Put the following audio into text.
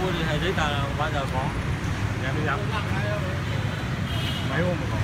mua thì thầy giấy tờ bao giờ có. Em đi dám. Mấy hôm mà có.